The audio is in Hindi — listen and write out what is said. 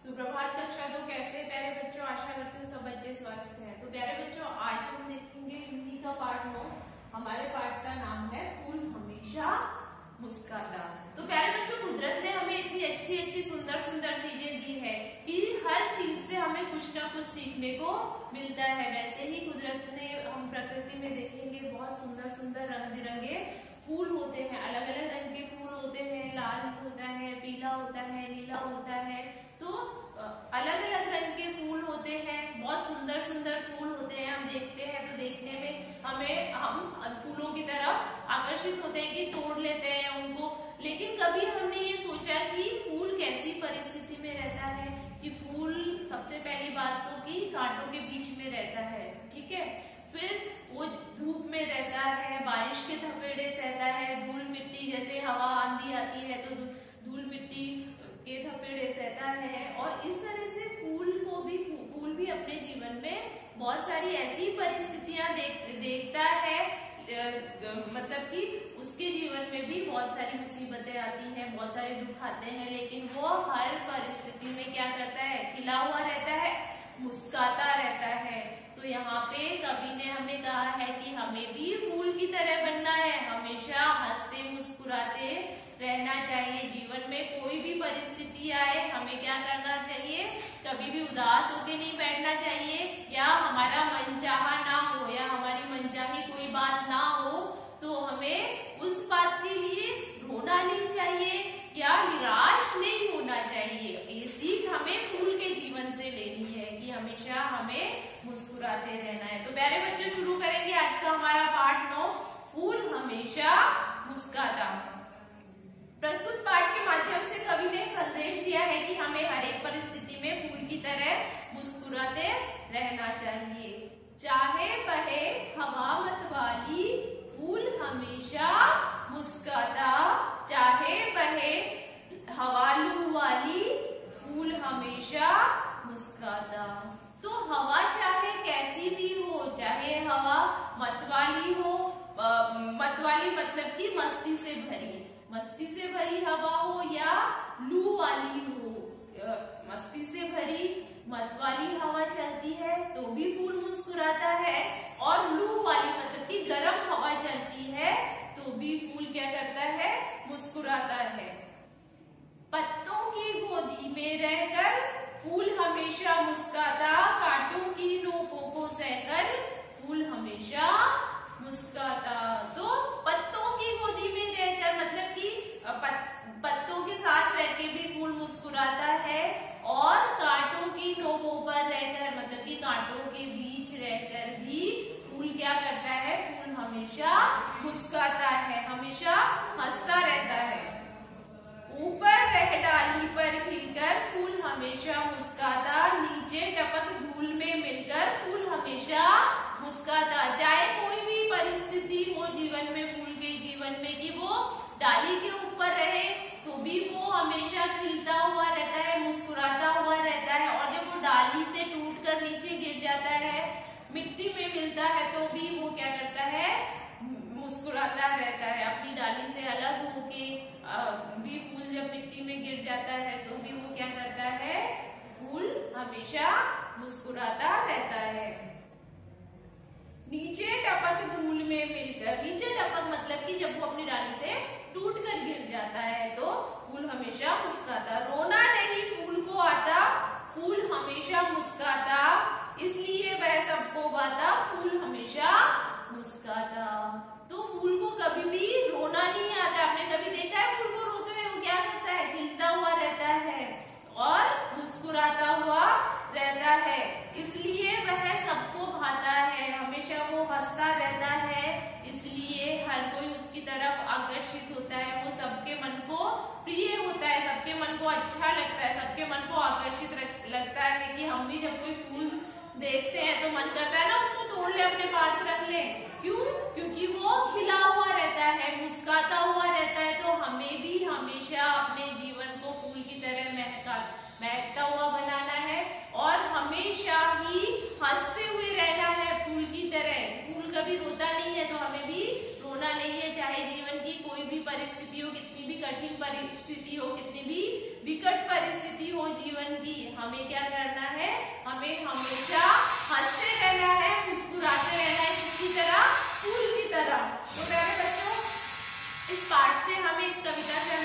सुप्रभात कक्षा 2 कैसे प्यारे बच्चों, आशा करती हूँ सब बच्चे स्वस्थ हैं। तो प्यारे बच्चों, आज हम देखेंगे हिंदी का पाठ 9। हमारे पाठ का नाम है फूल हमेशा मुस्कुराता। तो प्यारे बच्चों, कुदरत ने हमें इतनी अच्छी अच्छी सुंदर सुंदर चीजें दी है कि हर चीज से हमें कुछ ना कुछ सीखने को मिलता है। वैसे ही कुदरत ने, हम प्रकृति में देखेंगे बहुत सुंदर सुंदर रंग बिरंगे फूल होते हैं, अलग अलग रंग के फूल होते हैं, लाल होता है, पीला होता है, नीला होता है। तो अलग अलग रंग के फूल होते हैं, बहुत सुंदर सुंदर फूल होते हैं। हम देखते हैं तो देखने में हम फूलों की तरफ आकर्षित होते हैं कि तोड़ लेते हैं उनको। लेकिन कभी हमने ये सोचा कि फूल कैसी परिस्थिति में रहता है, कि फूल सबसे पहली बात तो कि कांटों के बीच में रहता है, ठीक है। फिर वो धूप में रहता है, बारिश के थपेड़े सहता है, धूल मिट्टी, जैसे हवा आंधी आती है तो धूल मिट्टी के थपेड़े सहता है। और इस तरह से फूल भी अपने जीवन में बहुत सारी ऐसी परिस्थितियां देखता है, मतलब कि उसके जीवन में भी बहुत सारी मुसीबतें आती हैं, बहुत सारे दुख आते हैं, लेकिन वो हर परिस्थिति में क्या करता है, खिला हुआ रहता है, मुस्कुराता रहता है। तो यहाँ पे कवि ने हमें कहा है कि हमें भी फूल की तरह बनना है, हमेशा हंसते मुस्कुराते रहना चाहिए। जीवन में कोई भी परिस्थिति आए, हमें क्या करना चाहिए, कभी भी उदास होके नहीं बैठना चाहिए, या हमारा मनचाहा ना हो, या हमारी मनचाही कोई बात ना हो तो हमें उस बात के लिए रोना नहीं चाहिए या निराश नहीं होना चाहिए। ये सीख हमें फूल के जीवन से लेनी है कि हमेशा हमें मुस्कुराते रहना है। तो प्यारे बच्चों, शुरू करेंगे आज का हमारा पाठ 9, फूल हमेशा मुस्कुराता। प्रस्तुत पाठ के माध्यम से कवि ने संदेश दिया है कि हमें हर एक परिस्थिति में फूल की तरह मुस्कुराते रहना चाहिए। चाहे बहे हवा मतवाली, फूल हमेशा मुस्कुराता। चाहे बहे हवा लू वाली, फूल हमेशा मुस्कुराता। तो हवा चाहे कैसी भी हो, चाहे हवा मतवाली हो, मतवाली मतलब कि मस्ती से भरी हवा हो, या लू वाली हो, मस्ती से भरी मतवाली हवा चलती है तो भी फूल मुस्कुराता है, और लू वाली मतलब कि गर्म हवा चलती है तो भी फूल क्या करता है, मुस्कुराता है। पत्तों की गोदी में रहकर फूल हमेशा मुस्कुराता, कांटों की नोकों को सहकर फूल हमेशा मुस्कुराता। तो पत्तों की गोदी में रहकर मतलब कि पत्तों के साथ रह के भी फूल मुस्कुराता है, और कांटों की नोकों पर रहकर मतलब कि कांटों के बीच रहकर भी फूल क्या करता है, फूल हमेशा मुस्कुराता है, हमेशा हंसता रहता है। ऊपर रह डाली पर खिलकर फूल हमेशा मुस्कुराता, नीचे टपक धूल में मिलकर फूल हमेशा मुस्कुराता। चाहे कोई भी परिस्थिति हो जीवन में, फूल के जीवन में, कि वो डाली के ऊपर रहे तो भी वो हमेशा खिलता हुआ रहता है, मुस्कुराता हुआ रहता है। और जब वो डाली से टूटकर नीचे गिर जाता है, मिट्टी में मिलता है, तो भी वो क्या करता है, मुस्कुराता रहता है। अपनी डाली से अलग होके भी फूल जब मिट्टी में गिर जाता है तो भी वो क्या करता है, फूल हमेशा मुस्कुराता रहता है। नीचे टपक धूल में मिलकर, नीचे टपक मतलब कि जब वो अपनी डाली से टूटकर गिर जाता है तो फूल हमेशा मुस्कुराता। रोना नहीं फूल को आता, फूल हमेशा मुस्कुराता, इसलिए वह सबको बाता, फूल हमेशा मुस्कुराता। तो फूल को कभी भी रोना नहीं आता। आपने कभी देखा है फूल को रोते हुए? वो क्या करता है, खिलता हुआ रहता है और मुस्कुराता हुआ रहता है, इसलिए वह सबको भाता है, हमेशा वो हंसता रहता है, इसलिए हर कोई उसकी तरफ आकर्षित होता है, वो सबके मन को प्रिय होता है, सबके मन को अच्छा लगता है, सबके मन को आकर्षित लगता है। कि हम भी जब कोई फूल देखते हैं तो मन करता है ना उसको तोड़ ले, अपने पास रख ले। क्यों? क्योंकि वो खिला हुआ रहता है, मुस्कुराता हुआ रहता है। तो हमें भी हमेशा अपने जीवन को फूल की तरह महकता हुआ बनाना है, और हमेशा ही हंसते हुए रहना है फूल की तरह। फूल कभी रोता नहीं है तो हमें भी रोना नहीं है। चाहे जीवन की कोई भी परिस्थिति हो, कितनी भी कठिन परिस्थिति हो, कितनी भी विकट परिस्थिति हो जीवन की, हमें क्या करना है, हमें हमेशा हंसते रहना है, मुस्कुराते रहना है, किसकी तरह, फूल की तरह। तो प्यारे बच्चों, इस पाठ से हमें, इस कविता से